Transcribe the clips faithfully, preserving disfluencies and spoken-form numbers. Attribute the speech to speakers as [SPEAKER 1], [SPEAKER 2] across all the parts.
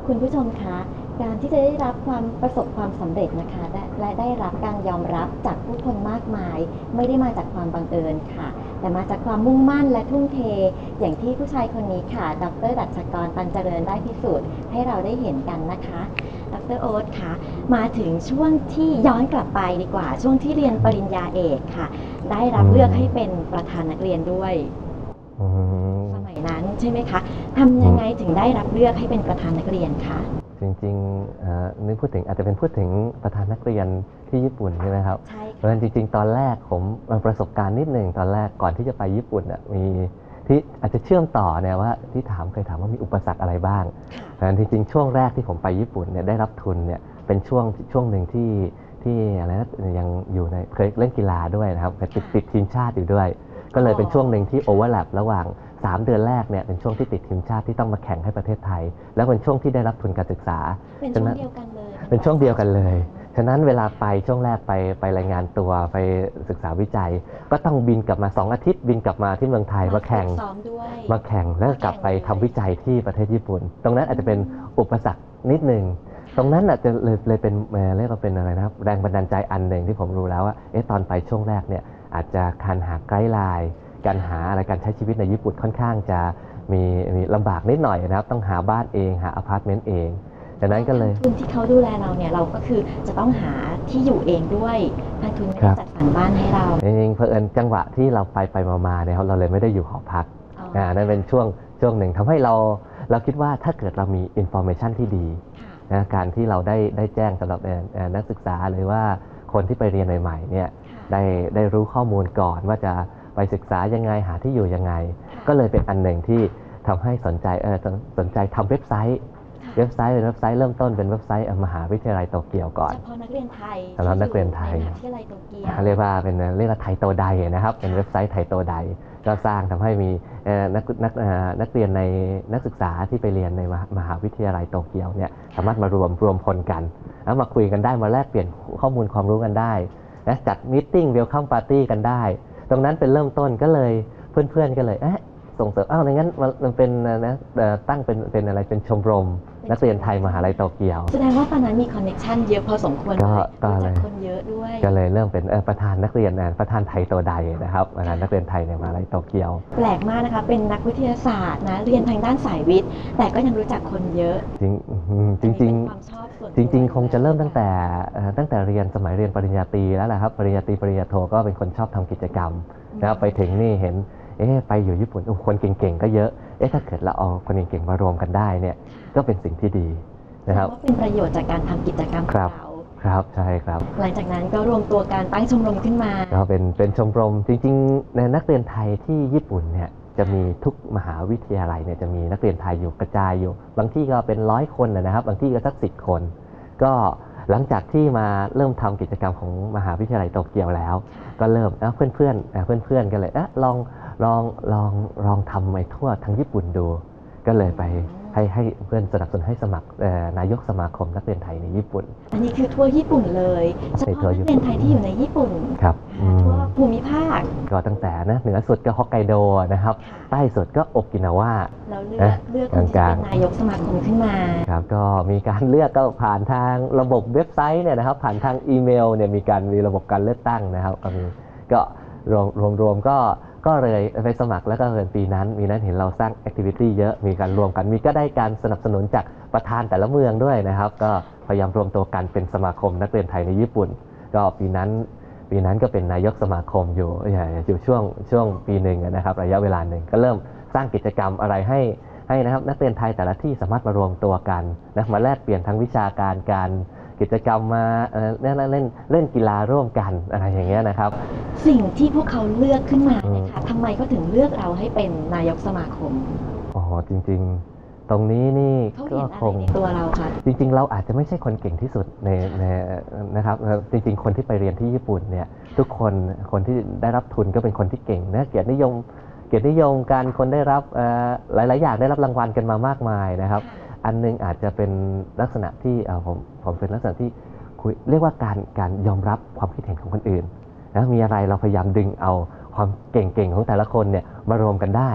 [SPEAKER 1] คุณผู้ชมคะการที่จะได้รับความประสบความสำเร็จนะคะและและได้รับการยอมรับจากผู้คนมากมายไม่ได้มาจากความบังเอิญค่ะแต่มาจากความมุ่งมั่นและทุ่มเทอย่างที่ผู้ชายคนนี้ค่ะดร.ดัชกร ตันเจริญได้พิสูจน์ให้เราได้เห็นกันนะคะดร.โอ๊ตค่ะมาถึงช่วงที่ย้อนกลับไปดีกว่าช่วงที่เรียนปริญญาเอกค่ะได้รับเลือกให้เป็นประธานนักเรียนด้วยสมัยนั้นใช่ไหมคะทำยังไงถึงได้รับเลือกให้เป็นประธานนักเรียนคะ
[SPEAKER 2] จริงๆนึกพูดถึงอาจจะเป็นพูดถึงประธานนักเรียนที่ญี่ปุ่นใช่ไหมครับ
[SPEAKER 1] ใช่
[SPEAKER 2] เพราะฉะนั้นจริงๆตอนแรกผมประสบการณ์นิดหนึ่งตอนแรกก่อนที่จะไปญี่ปุ่นมีที่อาจจะเชื่อมต่อเนี่ยว่าที่ถามเคยถามว่ามีอุปสรรคอะไรบ้างเพราะฉะนั้นจริงๆช่วงแรกที่ผมไปญี่ปุ่นเนี่ยได้รับทุนเนี่ยเป็นช่วงช่วงหนึ่งที่ที่อะไรนะยังอยู่ในเคยเล่นกีฬาด้วยนะครับติดติดทีมชาติอยู่ด้วยก็เลยเป็นช่วงหนึ่งที่โอเวอร์แลประหว่างสามเดือนแรกเนี่ยเป็นช่วงที่ติดทีมชาติที่ต้องมาแข่งให้ประเทศไทยแล้วเป็นช่วงที่ได้รับทุนการศึกษา
[SPEAKER 1] เป็นช่วงเดียวกันเลย
[SPEAKER 2] เป็นช่วงเดียวกันเลยฉะนั้นเวลาไปช่วงแรกไปไปรายงานตัวไปศึกษาวิจัยก็ต้องบินกลับมาสองอาทิตย์บินกลับมาที่เมืองไทยมาแข่งมาแข่งแล้วกลับไปทำวิจัยที่ประเทศญี่ปุ่นตรงนั้นอาจจะเป็นอุปสรรคนิดนึงตรงนั้นอาจจะเลยเลยเป็นเรียกว่าเป็นอะไรนะครับแรงบันดาลใจอันหนึ่งที่ผมรู้แล้วว่าเอ๊ะตอนไปช่วงแรกเนี่ยอาจจะการหาไกด์ไลน์การหาอะไรการใช้ชีวิตในญี่ปุ่นค่อนข้างจะมีมีลำบากนิดหน่อยนะครับต้องหาบ้านเองหาอพาร์ตเมนต์เองดังนั้นก็เลย
[SPEAKER 1] ทุนที่เขาดูแลเราเนี่ยเราก็คือจะต้องหาที่อยู่เองด้วยทางทุนไม่ได้จัดสรรบ้านให้เรา
[SPEAKER 2] จริงๆเผอิญจังหวะที่เราไปไปมาๆเนี่ยเราเลยไม่ได้อยู่หอพักอ่านั่นเป็นช่วงช่วงหนึ่งทำให้เราเราคิดว่าถ้าเกิดเรามีอินโฟเมชันที่ดีนะการที่เราได้ได้แจ้งสำหรับนักศึกษาหรือว่าคนที่ไปเรียนใหม่ๆเนี่ยได้ได้รู้ข้อมูลก่อนว่าจะไปศึกษายังไงหาที่อยู่ยังไงก็เลยเป็นอันหนึ่งที่ทำให้สนใจเออสนใจทำเว็บไซต์เว็บไซต์เป็นเว็บไซต์เริ่มต้นเป็นเว็บไซต์มหาวิทยาลัยโตเกียวก่อน
[SPEAKER 1] เฉพาะนักเรียนไทย
[SPEAKER 2] สำหรับนักเรียนไทย
[SPEAKER 1] มหาวิทยาลัยโตเกียว
[SPEAKER 2] เรียกว่าเป็นเรียกว่าไทโตไดนะครับเป็นเว็บไซต์ไทโตไดก็สร้างทำให้มีนักนักนักเรียนในนักศึกษาที่ไปเรียนในมหาวิทยาลัยโตเกียวเนี่ยสามารถมารวมรวมพลกันแล้วมาคุยกันได้มาแลกเปลี่ยนข้อมูลความรู้กันได้และจัดมีตติ้งเวลคัมปาร์ตี้กันได้ตรงนั้นเป็นเริ่มต้นก็เลยเพื่อนๆก็เลยเอ๊ะส่งเสริมอ้าวในงั้นมันเป็นนะตั้งเป็นเป็นอะไรเป็นชมรมนักเรียนไทยมหาลัยโตเกียว
[SPEAKER 1] แสดงว่าตอนนั้นมีคอนเนคชั่นเยอะพอสมควรเลยรู้จักคนเยอะด้วย
[SPEAKER 2] ก็เลยเริ่มเป็นประธานนักเรียนประธานไทยโตไดนะครับประธานนักเรียนไทยในมหาลัยโตเกียว
[SPEAKER 1] แปลกมากนะคะเป็นนักวิทยาศาสตร์นะเรียนทางด้านสายวิทย์แต่ก็ยังรู้จักคนเยอะ
[SPEAKER 2] จริงจริงจริงจริงคงจะเริ่มตั้งแต่ตั้งแต่เรียนสมัยเรียนปริญญาตรีแล้วแหละครับปริญญาตรีปริญญาโทก็เป็นคนชอบทำกิจกรรมนะครับไปถึงนี่เห็นเอ๊ะไปอยู่ญี่ปุ่นคนเก่งๆก็เยอะเอ๊ะถ้าเกิดเราเอาคนเก่งๆมารวมกันได้เนี่ยก็เป็นสิ่งที่ดีนะครับ
[SPEAKER 1] เป็นประโยชน์จากการทำกิจกรรมของเรา
[SPEAKER 2] ครับใช่ครับ
[SPEAKER 1] หลังจากนั้นก็รวมตัวกันตั้งชมรมขึ้นมา
[SPEAKER 2] ก็เป็นเป็นชมรมจริงๆในนักเรียนไทยที่ญี่ปุ่นเนี่ยจะมีทุกมหาวิทยาลัยเนี่ยจะมีนักเรียนไทยอยู่กระจายอยู่บางที่ก็เป็นร้อยคนนะครับบางที่ก็สักสิบคนก็หลังจากที่มาเริ่มทำกิจกรรมของมหาวิทยาลัยโตเกียวแล้วก็เริ่มเพื่อนเพื่อนเพื่อนเพื่อนกันเลยลองลองลองลองทำไปทั่วทั้งญี่ปุ่นดูก็เลยไปให้ให้เพื่อนสนับสนุนให้สมัครนายกสมาคมนักเรียนไทยในญี่ปุ่น
[SPEAKER 1] อันนี้คือทั่วญี่ปุ่นเลยเฉพาะนักเรียนไทยที่อยู่ในญี่ปุ่น
[SPEAKER 2] ครับ
[SPEAKER 1] ทั่วภูมิภาค
[SPEAKER 2] ก็ตั้งแต่นะเหนือสุดก็ฮอกไกโดนะครับใต้สุดก็โอกินาวา
[SPEAKER 1] แล้วเลือกเลือกคนที่เป็นนายกสมาคมขึ้นมา
[SPEAKER 2] ครับก็มีการเลือกก็ผ่านทางระบบเว็บไซต์เนี่ยนะครับผ่านทางอีเมลเนี่ยมีการมีระบบการเลือกตั้งนะครับก็มีก็รวมรวมรวมก็ก็เลยไปสมัครแล้วก็เรียนปีนั้นมีนั้นเห็นเราสร้างแอคทิวิตี้เยอะมีการรวมกันมีก็ได้การสนับสนุนจากประธานแต่ละเมืองด้วยนะครับก็พยายามรวมตัวกันเป็นสมาคมนักเรียนไทยในญี่ปุ่นก็ปีนั้นปีนั้นก็เป็นนายกสมาคมอยู่อยู่ช่วงช่วงปีหนึ่งนะครับระยะเวลาหนึ่งก็เริ่มสร้างกิจกรรมอะไรให้ให้นะครับนักเรียนไทยแต่ละที่สามารถมารวมตัวกันนะมาแลกเปลี่ยนทั้งวิชาการการกิจกรรมมาเล่นเล่นเล่นกีฬาร่วมกันอะไรอย่างเงี้ยนะครับ
[SPEAKER 1] สิ่งที่พวกเขาเลือกขึ้นมานะคะทำไมก็ถึงเลือกเราให้เป็นนายกสมาคม
[SPEAKER 2] อ๋อจริงๆตรงนี้นี่
[SPEAKER 1] ก็คงตัวเราค่ะ
[SPEAKER 2] จริงๆเราอาจจะไม่ใช่คนเก่งที่สุดในในนะครับจริงๆคนที่ไปเรียนที่ญี่ปุ่นเนี่ยทุกคนคนที่ได้รับทุนก็เป็นคนที่เก่งนะเกียรตินิยมเกียรตินิยมการคนได้รับหลายๆอย่างได้รับรางวัลกันมามากมายนะครับอันนึงอาจจะเป็นลักษณะที่ผมผมเป็นลักษณะที่คุยเรียกว่าการการยอมรับความคิดเห็นของคนอื่นนะมีอะไรเราพยายามดึงเอาความเก่งๆของแต่ละคนเนี่ยมารวมกันได้
[SPEAKER 1] เพราะทุกค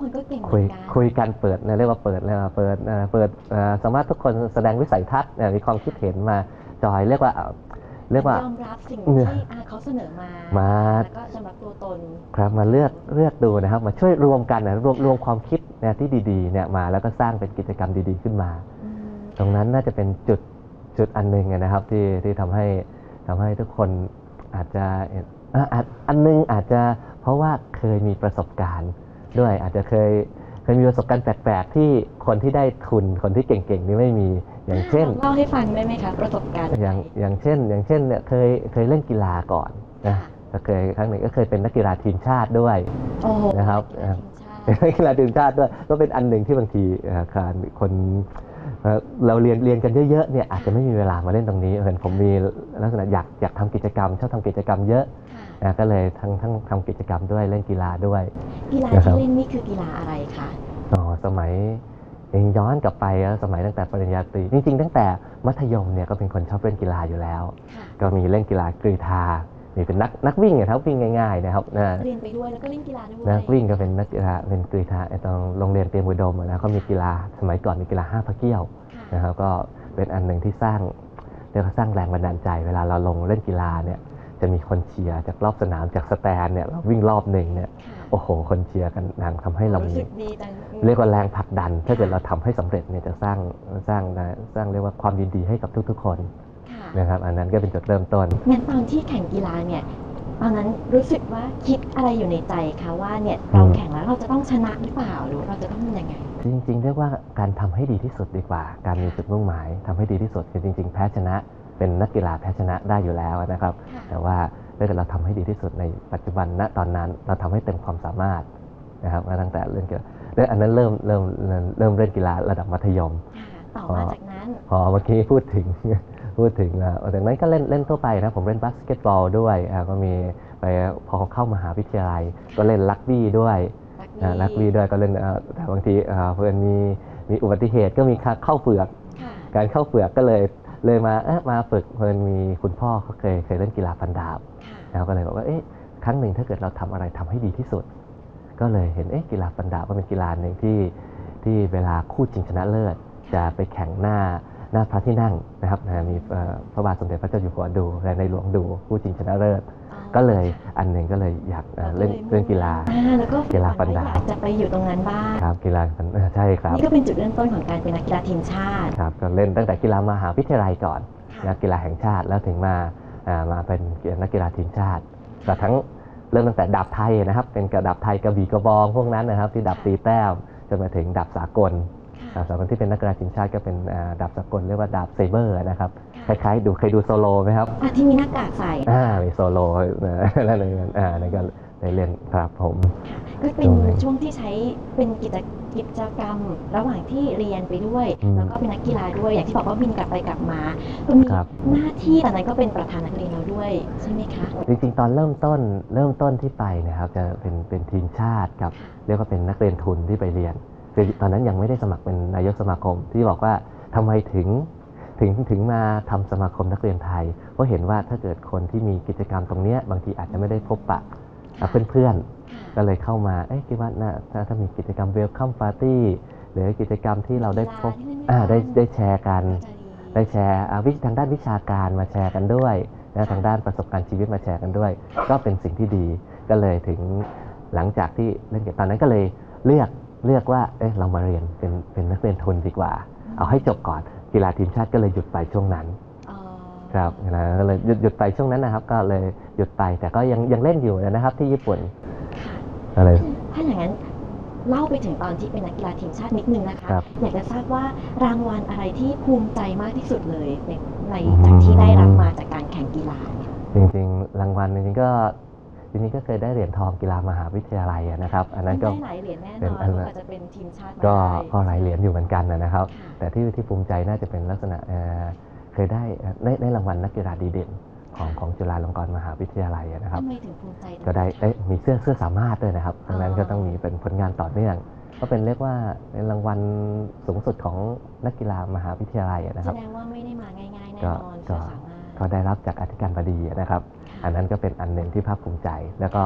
[SPEAKER 1] คนก็เก่งเหมื
[SPEAKER 2] คุย
[SPEAKER 1] อนกัน
[SPEAKER 2] คุยกันเปิดเรียกว่าเปิดเลยเปิดเอ่อเปิดเอ่อสามารถทุกคนแสดงวิสัยทัศน์เนี่ยมีความคิดเห็นมาจอยเรียกว่าเรียกว่าย
[SPEAKER 1] อมรับสิ่งที่อ่าเขาเสนอมา
[SPEAKER 2] มา
[SPEAKER 1] แล้วก็ยอมรับตัวตน
[SPEAKER 2] ครับมาเลือกเลือกดูนะครับมาช่วยรวมกันนะรวมรวมความคิดเนี่ยที่ดีๆเนี่ยมาแล้วก็สร้างเป็นกิจกรรมดีๆขึ้นมา
[SPEAKER 1] อืม
[SPEAKER 2] ตรงนั้นน่าจะเป็นจุดจุดอันหนึ่งนะครับที่ที่ทำให้ทำให้ทุกคนอาจจะอ่ะอาจอันหนึงอาจจะเพราะว่าเคยมีประสบการณ์ด้วยอาจจะเคยเคยมีประสบการณ์แปลกๆที่คนที่ได้ทุนคนที่เก่งๆนี่ไม่มีอย่างเช่น
[SPEAKER 1] เล่าให้ฟังได้ไหมคะประสบการณ์
[SPEAKER 2] อย่างอย่างเช่น อย่างเช่นเนี่ยเคยเคยเล่นกีฬาก่อนนะ
[SPEAKER 1] ค่ะ
[SPEAKER 2] ก็เคยครั้งหนึ่งก็เคยเป็นนักกีฬาทีมชาติด้วย
[SPEAKER 1] โอ้โห
[SPEAKER 2] นะครับ
[SPEAKER 1] นักกีฬาทีมชา
[SPEAKER 2] เป็น
[SPEAKER 1] ติ
[SPEAKER 2] นักกีฬาทีมชาติด้วยก็เป็นอันหนึ่งที่บางทีเอ่อการคนเอ่อเราเรียนเรียนกันเยอะๆเนี่ยอาจจะไม่มีเวลามาเล่นตรงนี้เห็นผมมีลักษณะอยากอยากทำกิจกรรมชอบทำกิจกรรมเยอะ
[SPEAKER 1] ค่ะ
[SPEAKER 2] นะก็เลยทั้งทั้งทำกิจกรรมด้วยเล่นกีฬาด้วย
[SPEAKER 1] กีฬา
[SPEAKER 2] นะครับ
[SPEAKER 1] ที่เล่นนี่คือกีฬาอะไรคะ
[SPEAKER 2] อ๋อสมัยเองย้อนกลับไปแล้วสมัยตั้งแต่ปริญญาตรีจริงๆตั้งแต่มัธยมเนี่ยก็เป็นคนชอบเล่นกีฬาอยู่แล้ว
[SPEAKER 1] ค่ะ
[SPEAKER 2] ก็มีเล่นกีฬากรีฑามีเป็นนักนักวิ่งนะครับวิ่งง่ายๆนะครับนะ
[SPEAKER 1] เรียนไปด้วยแล้วก็เล่นกีฬาด้วย
[SPEAKER 2] นักวิ่งก็เป็นนักกีฬาเป็นกรีฑาไอ้ตรงโรงเรียนเตรียมอุดมอะนะเขามีกีฬาสมัยก่อนมีกีฬาห้าพระเกี้ยว
[SPEAKER 1] ค่ะ
[SPEAKER 2] นะครับก็เป็นอันหนึ่งที่สร้างเรียกว่าสร้างแรงบันดาลใจ เวลาเราลงเล่นกีฬาเนี่ยจะมีคนเชียร์จากรอบสนามจากสแตนเนี่ยเราวิ่งรอบหนึ่งเนี่ย
[SPEAKER 1] ค่ะ
[SPEAKER 2] โอ้โหคนเชียร์กันนางทำให้เรา
[SPEAKER 1] รู้
[SPEAKER 2] มี
[SPEAKER 1] สึกดีจัง
[SPEAKER 2] เรียกว่าแรงผลักดัน ถ้าเกิดเราทำให้สำเร็จเนี่ยจะสร้างสร้างนะสร้างเรียกว่าความยินดีให้กับทุกๆคน
[SPEAKER 1] ค่ะ
[SPEAKER 2] นะครับอันนั้นก็เป็นจุดเริ่มต้น
[SPEAKER 1] งั้นตอนที่แข่งกีฬาเนี่ยตอนนั้นรู้สึกว่าคิดอะไรอยู่ในใจคะว่าเนี่ยเราแข่งแล้วเราจะต้องชนะหรือเปล่าหรือเราจะต้องยังไง
[SPEAKER 2] จริงๆเรียกว่าการทำให้ดีที่สุดดีกว่า การมีจุดมุ่งหมายทำให้ดีที่สุดคือจริงๆแพ้ชนะเป็นนักกีฬาแพ้ชนะได้อยู่แล้วนะครับ
[SPEAKER 1] ค่ะ
[SPEAKER 2] แต่ว่าถ้าเกิดเราทำให้ดีที่สุดในปัจจุบันณตอนนั้นเราทำให้เต็มความสามารถนะครับมาตั้งแต่เล่นกีฬาเรื่องอันนั้นเริ่มเริ่มเริ่มเริ่มเล่นกีฬาระดับมัธยม
[SPEAKER 1] ค่ะต่อมาจากนั้น
[SPEAKER 2] พอเมื่อกี้พูดถึง พูดถึงแล้วจากนั้นก็เล่นเล่นทั่วไปนะผมเล่นบาสเกตบอลด้วยอ่าก็มีไปพอเข้ามหาวิทยาลัยก็เล่นรักบี้ด้วย อ่ารักบี้ด้วยก็เล่นเอ่อแต่บางทีเอ่อเพื่อนมีมีอุบัติเหตุก็มีเข้าเฝือก
[SPEAKER 1] ค่ะ
[SPEAKER 2] การเข้าเฝือกก็เลยเลยมาเอ๊ะมาฝึกเพื่อนมีคุณพ่อเขาเคยเคยเล่นกีฬาฟันดาบ
[SPEAKER 1] ค่ะ
[SPEAKER 2] แล้วก็เลยบอกว่าเอ๊ะครั้งหนึ่งถ้าเกิดเราทำอะไรทำให้ดีที่สุด ก็เลยเห็นเอ๊ะกีฬาฟันดาบก็เป็นกีฬาหนึ่งที่ที่เวลาคู่ชิงชนะเลิศจะไปแข่งหน้าหน้าพระที่นั่งนะครับนะมีเอ่อพระบาทสมเด็จพระเจ้าอยู่หัวดูและในหลวงดูคู่ชิงชนะเลิศ
[SPEAKER 1] อ๋อ
[SPEAKER 2] ก็เลยอันหนึ่งก็เลยอยากเอ่อเล่นเล่นกีฬา
[SPEAKER 1] อ่าแล้วก็
[SPEAKER 2] กีฬาฟันดาบ
[SPEAKER 1] อยากจะไปอยู่ตรงนั้นบ้าง
[SPEAKER 2] ครับกีฬาฟันเอ่อใช่ครับ
[SPEAKER 1] นี่ก็เป็นจุดเริ่มต้นของการเป็นนักกีฬาทีมชาติ
[SPEAKER 2] ครับก็เล่นตั้งแต่กีฬามหาวิทยาลัยก่อน
[SPEAKER 1] ค่ะ
[SPEAKER 2] นักกีฬาแห่งชาติแล้วถึงมาอ่ามาเป็นนักกีฬาทีมชาติก็ทั้งเริ่มตั้งแต่ดาบไทยนะครับเป็นกระดาบไทยกระบี่กระบองพวกนั้นนะครับที่ดาบตีแต้มจนมาถึงดาบสากลดาบสากลที่เป็นนักกีฬาทีมชาติก็เป็นอ่าดาบสากลเรียกว่าดาบเซเบอร์นะครับคล้ายๆดูเคยดูโซโลไหมครับ
[SPEAKER 1] อ่ะที่มีหน้ากากใส่
[SPEAKER 2] อ่ามีโซโลนะแล้วในนั้นอ่านั่นก็ได้เล่นครับผม
[SPEAKER 1] ก็เป็นช่วงที่ใช้เป็นกิจกิจกรรมระหว่างที่เรียนไปด้วย
[SPEAKER 2] อืม
[SPEAKER 1] แล้วก็เป็นนักกีฬาด้วยอย่างที่บอกว่าบินกลับไปกลับมา ก็มี
[SPEAKER 2] ครับ
[SPEAKER 1] หน้าที่ตอนนั้นก็เป็นประธานนักเรียนเราด้วยใช่ไหมคะ
[SPEAKER 2] จริงๆ ตอนเริ่มต้นเริ่มต้นที่ไปเนะครับจะเป็นเป็นทีมชาติกับเรียกว่าเป็นนักเรียนทุนที่ไปเรียนคือตอนนั้นยังไม่ได้สมัครเป็นนายกสมาคมที่บอกว่าทำไมถึงถึงถึงมาทำสมาคมนักเรียนไทย เพราะเห็นว่าถ้าเกิดคนที่มีกิจกรรมตรงเนี้ยบางทีอาจจะไม่ได้พบปะกับเพื่อนๆ ก็เลยเข้ามาเอ๊ะคิดว่าน่าถ้าถ้ามีกิจกรรมเวลคัมปาร์ตี้หรือกิจกรรมที่เราได้พบอ่าได้ได้แชร์กัน ได้แชร์อ่าวิทางด้านวิชาการมาแชร์กันด้วยนะทางด้านประสบการณ์ชีวิตมาแชร์กันด้วย ก็เป็นสิ่งที่ดีก็เลยถึงหลังจากที่เล่นเกมตอนนั้นก็เลยเลือกเลือกว่าเอ๊ะเรามาเรียนเป็นเป็นนักเรียนทุนดีกว่า เอาให้จบก่อนกีฬาทีมชาติก็เลยหยุดไปช่วงนั้น
[SPEAKER 1] อ๋อ
[SPEAKER 2] ครับนะก็เลยหยุดหยุดไปช่วงนั้นนะครับ ก็เลยหยุดไปแต่ก็ยังยังเล่นอยู่นะครับที่ญี่ปุ่นอะไร
[SPEAKER 1] ถ้าอย่างนั้นเล่าไปถึงตอนที่เป็นนักกีฬาทีมชาตินิดนึงนะคะ
[SPEAKER 2] ครับ
[SPEAKER 1] อยากจะทราบว่ารางวัลอะไรที่ภูมิใจมากที่สุดเลยในในจากที่ได้รับมาจากการแข่งกีฬาเนี่ย
[SPEAKER 2] จริงๆรางวัลจริงๆก็จริงๆก็เคยได้เหรียญทองกีฬามหาวิทยาลัยนะครับ อันนั้นก็
[SPEAKER 1] ได้หลายเหรียญแน่
[SPEAKER 2] เป็น
[SPEAKER 1] นอน
[SPEAKER 2] อัน
[SPEAKER 1] กว่าจะเป็นทีมชาติมา
[SPEAKER 2] ก็
[SPEAKER 1] ได้
[SPEAKER 2] ก็หลายเหรียญอยู่เหมือนกันนะครับ
[SPEAKER 1] ค่ะ
[SPEAKER 2] แต่ที่ที่ภูมิใจน่าจะเป็นลักษณะเอ่อเคยได้เอ่อได้ได้รางวัลนักกีฬาดีเด่นของของจุฬาลงกรณ์มหาวิทยาลัยนะครับ
[SPEAKER 1] ทำไมถึงภูมิใจตรงนั้น
[SPEAKER 2] ก็ได้ได้มีเสื้อเสื้อสามารถด้วยนะครับดังนั้นก็ต้องมีเป็นผลงานต่อเนื่อง ก็เป็นเรียกว่าเป็นรางวัลสูงสุดของนักกีฬามหาวิทยาลัยนะค
[SPEAKER 1] แส
[SPEAKER 2] รับ
[SPEAKER 1] ดงว่าไม่ได้มาง่ายๆแน่
[SPEAKER 2] ก็
[SPEAKER 1] นอน
[SPEAKER 2] ก็
[SPEAKER 1] เพื่อสามารถ
[SPEAKER 2] ก็ได้รับจากอธิการบดีนะครับ อันนั้นก็เป็นอันหนึ่งที่ภาคภูมิใจ แล้วก็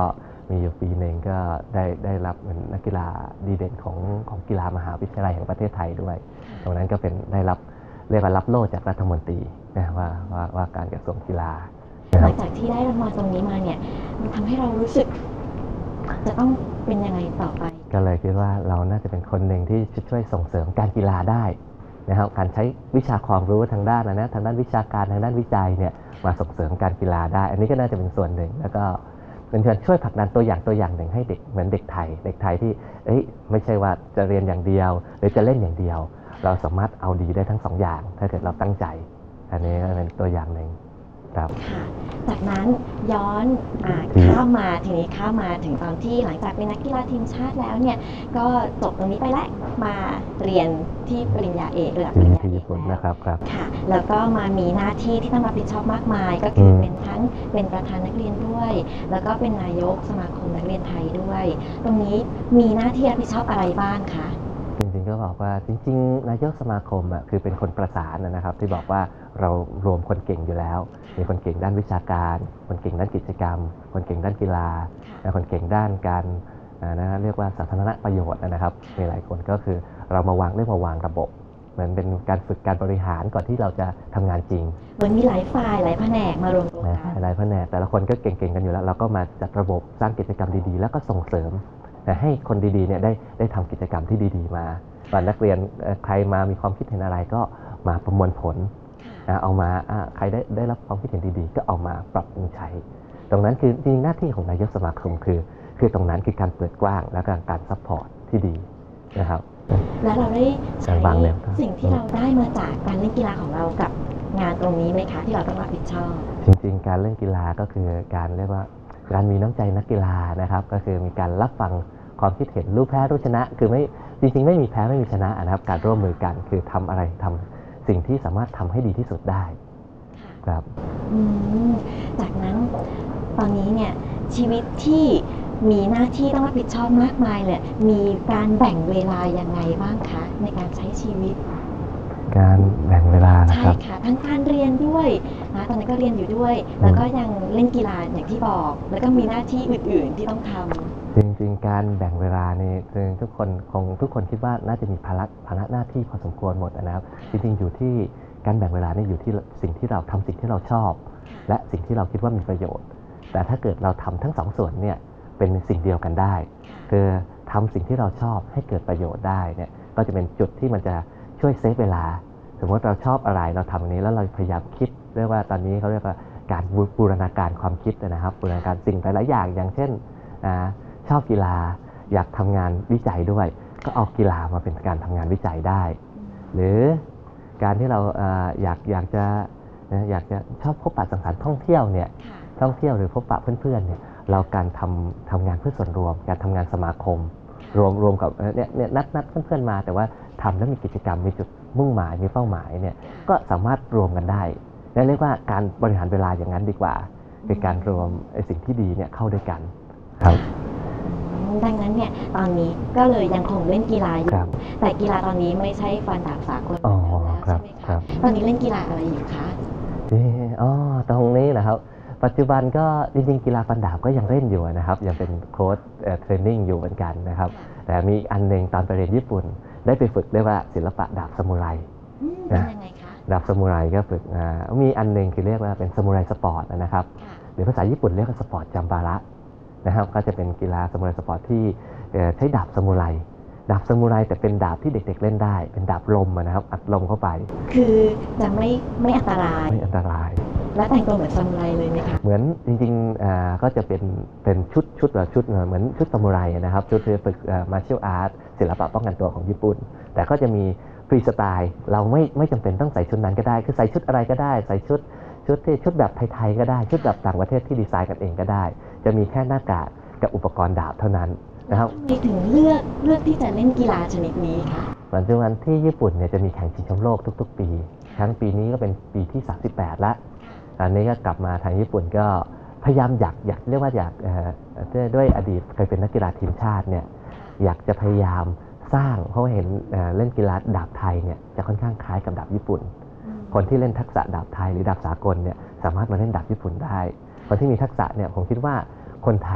[SPEAKER 2] มีอยู่ปีหนึ่งก็ได้ได้รับเป็นนักกีฬาดีเด่นของของกีฬามหาวิทยาลัยแห่งประเทศไทยด้วยตรงนั้นก็เป็นได้รับเรียกว่ารับโล่จากรัฐมนตรีนะว่าว่าว่าการกระทรวงกีฬา
[SPEAKER 1] หลังจากที่ได้รางวัลตรงนี้มาเนี่ยมันทำให้เรารู้สึกจะต้องเป็นยังไงต่อไป
[SPEAKER 2] ก็เลยคิดว่าเราน่าจะเป็นคนหนึ่งที่จะช่วยส่งเสริมการกีฬาได้นะครับการใช้วิชาความรู้ทางด้านนะทางด้านวิชาการทางด้านวิจัยเนี่ยมาส่งเสริมการกีฬาได้อันนี้ก็น่าจะเป็นส่วนหนึ่งแล้วก็เป็นการช่วยผลักดันตัวอย่างตัวอย่างหนึ่งให้เด็กเหมือนเด็กไทยเด็กไทยที่เอ้ยไม่ใช่ว่าจะเรียนอย่างเดียวหรือจะเล่นอย่างเดียวเราสามารถเอาดีได้ทั้งสองอย่างถ้าเกิดเราตั้งใจอันนี้ก็เป็นตัวอย่างหนึ่งครับ
[SPEAKER 1] ค่ะจากนั้นย้อนอ่าข้ามมาทีนี้ข้ามมาถึงตอนที่หลังจากเป็นนักกีฬาทีมชาติแล้วเนี่ยก็จบตรงนี้ไปแล้วมาเรียนที่ปริญญาเอกระดับปริญญาเอกแล้ว
[SPEAKER 2] นะครับครับ
[SPEAKER 1] ค่ะแล้วก็มามีหน้าที่ที่ต้องรับผิดชอบมากมายก็คือเป็นทั้งเป็นประธานนักเรียนด้วยแล้วก็เป็นนายกสมาคมนักเรียนไทยด้วยตรงนี้มีหน้าที่รับผิดชอบอะไรบ้างคะ
[SPEAKER 2] จริงๆก็บอกว่าจริงๆนายกสมาคมอ่ะคือเป็นคนประสานนะครับที่บอกว่าเรารวมคนเก่งอยู่แล้วมีคนเก่งด้านวิชาการคนเก่งด้านกิจกรรมคนเก่งด้านกีฬาและคนเก่งด้านการนะเรียกว่าสาธารณประโยชน์นะครับมีหลายคนก็คือเรามาวางเรื่องมาวางระบบเหมือนเป็นการฝึกการบริหารก่อนที่เราจะทำงานจริง
[SPEAKER 1] เหมือนมีหลายฝ่ายหลายแผนกมารวมตัวกัน
[SPEAKER 2] หลายแผนกแต่ละคนก็เก่งๆกันอยู่แล้วเราก็มาจัดระบบสร้างกิจกรรมดีๆแล้วก็ส่งเสริมแต่ให้คนดีๆเนี่ยได้ได้ทำกิจกรรมที่ดีๆมาว่านักเรียนใครมามีความคิดเห็นอะไรก็มาประมวลผลนะเอามาใครได้ได้รับความคิดเห็นดีๆก็เอามาปรับปรุงใช้ตรงนั้นคือจริงหน้าที่ของนายกสมาคมคือคือตรงนั้นคือการเปิดกว้างและการการซัพพอร์ตที่ดีนะครับ
[SPEAKER 1] และเราได้ใช้สิ่งที่เราได้มาจากการเล่นกีฬาของเรากับงานตรงนี้ไหมคะที่เราต้องรับผิดชอบ
[SPEAKER 2] จริงๆการเล่นกีฬาก็คือการเรียกว่าการมีน้ำใจนักกีฬานะครับก็คือมีการรับฟังความคิดเห็นรู้แพ้รู้ชนะคือไม่จริงๆไม่มีแพ้ไม่มีชนะนะครับการร่วมมือกันคือทำอะไรทำสิ่งที่สามารถทำให้ดีที่สุดได้ครับ
[SPEAKER 1] จากนั้นตอนนี้เนี่ยชีวิตที่มีหน้าที่ต้องรับผิดชอบมากมายเลยมีการแบ่งเวลายังไงบ้างคะในการใช้ชีวิต
[SPEAKER 2] การแบ่งเวลานะครับ
[SPEAKER 1] ใช่ค่ะทั้งการเรียนด้วยนะตอนนี้ก็เรียนอยู่ด้วยแล้วก็ยังเล่นกีฬาอย่างที่บอกแล้วก็มีหน้าที่อื่นๆที่ต้องทำ
[SPEAKER 2] จริงๆการแบ่งเวลานี่ทุกคนคงทุกคนคิดว่าน่าจะมีภาระภาระหน้าที่พอสมควรหมดนะครับจริงๆอยู่ที่การแบ่งเวลานี่อยู่ที่สิ่งที่เราทำสิ่งที่เราชอบและสิ่งที่เราคิดว่ามีประโยชน์แต่ถ้าเกิดเราทำทั้งสองส่วนเนี่ยเป็นสิ่งเดียวกันได้คือทำสิ่งที่เราชอบให้เกิดประโยชน์ได้เนี่ยก็จะเป็นจุดที่มันจะช่วยเซฟเวลาสมมติเราชอบอะไรเราทำอันนี้แล้วเราพยายามคิดเรียกว่าตอนนี้เขาเรียกว่าการบูรณาการความคิดนะครับบูรณาการสิ่งหลายๆอย่างอย่างเช่นชอบกีฬาอยากทำงานวิจัยด้วยก็เอากีฬามาเป็นการทำงานวิจัยได้หรือการที่เราอยากอยากจะอยากจะชอบพบปะสังสรรค์ท่องเที่ยวเนี่ยท่องเที่ยวหรือพบปะเพื่อนๆเนี่ยเราการทำทำงานเพื่อส่วนรวมการทำงานสมาคมรวมรวมกับเนี่ยเนี่ยนัดนัดเพื่อนๆมาแต่ว่าทำแล้วมีกิจกรรมมีจุดมุ่งหมายมีเป้าหมายเนี่ยก็สามารถรวมกันได้และเรียกว่าการบริหารเวลาอย่างนั้นดีกว่าเป็นการรวมสิ่งที่ดีเนี่ยเข้าด้วยกันครับ
[SPEAKER 1] ดังนั้นเนี่ยตอนนี้ก็เลยยังคงเล่นกีฬาอยู่แต่กีฬาตอนนี้ไม่ใช่ฟันดาบสากลแล้วใช่ไหมคะตอนนี้เล่นกีฬาอะไรอยู่คะ
[SPEAKER 2] อ๋อตรงนี้นะครับปัจจุบันก็จริงๆกีฬาฟันดาบก็ยังเล่นอยู่นะครับยังเป็นโค้ชเทรนนิ่งอยู่เหมือนกันนะครับแต่มีอันหนึ่งตอนไปเรียนญี่ปุ่นได้ไปฝึกเรียกว่าศิลปะดาบซามูไร
[SPEAKER 1] นะ
[SPEAKER 2] ดาบซามูไรก็ฝึกมีอันหนึ่งคือเรียกว่าเป็นซามูไรสปอร์ตนะครับหรือภาษาญี่ปุ่นเรียกว่าสปอร์ตจัมบาระนะครับก็จะเป็นกีฬาซามูไรสปอร์ตที่ใช้ดาบซามูไรดาบซามูไรแต่เป็นดาบที่เด็กๆเล่นได้เป็นดาบลมนะครับอัดลมเข้าไป
[SPEAKER 1] คือจะไม่ไม่อันตราย
[SPEAKER 2] ไม่อันตราย
[SPEAKER 1] และแต่งตัวเหมือนซามูไรเลยไหมคะ
[SPEAKER 2] เหมือนจริงๆก็จะเป็นเป็นชุดชุดแบบชุดเหมือนชุดซามูไรนะครับชุดที่ฝึกมาร์เชียลอาร์ตศิลปะป้องกันตัวของญี่ปุ่นแต่ก็จะมีฟรีสไตล์เราไม่ไม่จำเป็นต้องใส่ชุดนั้นก็ได้คือใส่ชุดอะไรก็ได้ใส่ชุดชุดที่ชุดแบบไทยๆก็ได้ชุดแบบต่างประเทศที่ดีไซน์กันเองก็ได้จะมีแค่หน้ากากกับอุปกรณ์ดาบเท่านั้นนะครับ
[SPEAKER 1] ทำไมถึงเลือกเลือกที่จะเล่นกีฬาชนิดนี้คะ
[SPEAKER 2] ปัจจุบันที่ญี่ปุ่นเนี่ยจะมีแข่งชิงแชมป์โลกทุกๆปีทั้งปีนี้ก็เป็นปีที่สามสิบแปดละอันนี้ก็กลับมาทางญี่ปุ่นก็พยายามอยากอยากเรียกว่าอยากด้วยอดีตเคยเป็นนักกีฬาทีมชาติเนี่ยอยากจะพยายามสร้างเพราะเห็นเล่นกีฬาดาบไทยเนี่ยจะค่อนข้างคล้ายกับดาบญี่ปุ่นคนที่เล่นทักษะดาบไทยหรือดาบสากลเนี่ยสามารถมาเล่นดาบญี่ปุ่นได้คนที่มีทักษะเนี่ยผมคิดว่าคนไทยเนี่ย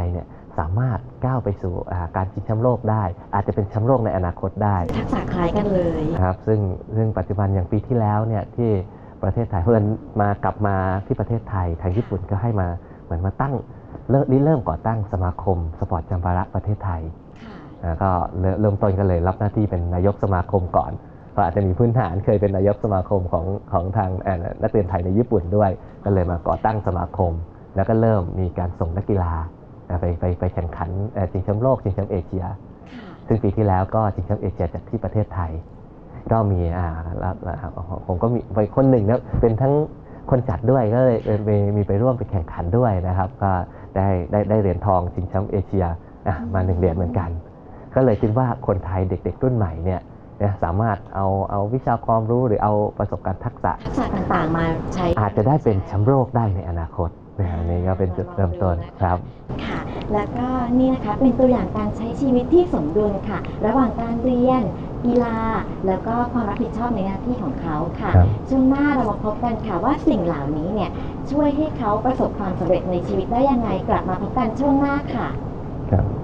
[SPEAKER 2] สามารถก้าวไปสู่การชิงแชมป์โลกได้อาจจะเป็นแชมป์โลกในอนาคตได้
[SPEAKER 1] ทักษะคล้ายกันเลย
[SPEAKER 2] ครับซึ่งซึ่งปัจจุบันอย่างปีที่แล้วเนี่ยที่ประเทศไทยเพื่อนมากลับมาที่ประเทศไทยทางญี่ปุ่นก็ให้มาเหมือนมาตั้งเริ่มเริ่มก่อตั้งสมาคมสปอร์ตจัมบาระประเทศไทยก็เริ่มต้นก็เลยรับหน้าที่เป็นนายกสมาคมก่อนเพราะอาจจะมีพื้นฐานเคยเป็นนายกสมาคมของของทางนักเรียนไทยในญี่ปุ่นด้วยก็เลยมาก่อตั้งสมาคมแล้วก็เริ่มมีการส่งนักกีฬาไปไปไปแข่งขันชิงแชมป์โลกชิงแชมป์เอเชียซึ่งปีที่แล้วก็ชิงแชมป์เอเชียจากที่ประเทศไทยก็มีอ่าผมก็มีไปคนหนึ่งนะเป็นทั้งคนจัดด้วยก็เลยมีไปร่วมไปแข่งขันด้วยนะครับก็ได้ได้ได้เหรียญทองชิงแชมป์เอเชียมาหนึ่งเหรียญเหมือนกันก็เลยคิดว่าคนไทยเด็กๆรุ่นใหม่เนี่ยสามารถเอาเอาวิชาความรู้หรือเอาประสบการณ์ทักษะ
[SPEAKER 1] ทักษะต่างๆมาใช้
[SPEAKER 2] อาจจะได้เป็นแชมป์โลกได้ในอนาคตนี่ก็เป็นจุดเริ่มต้นครับ
[SPEAKER 1] ค่ะแล้วก็นี่นะคะเป็นตัวอย่างการใช้ชีวิตที่สมดุลค่ะระหว่างการเรียนกีฬาแล้วก็ความรับผิดชอบในหน้าที่ของเขาค่ะช่วงหน้าเรามาพบกันค่ะว่าสิ่งเหล่านี้เนี่ยช่วยให้เขาประสบความสำเร็จในชีวิตได้ยังไงกลับมาพบกันช่วงหน้าค่ะ
[SPEAKER 2] ครับ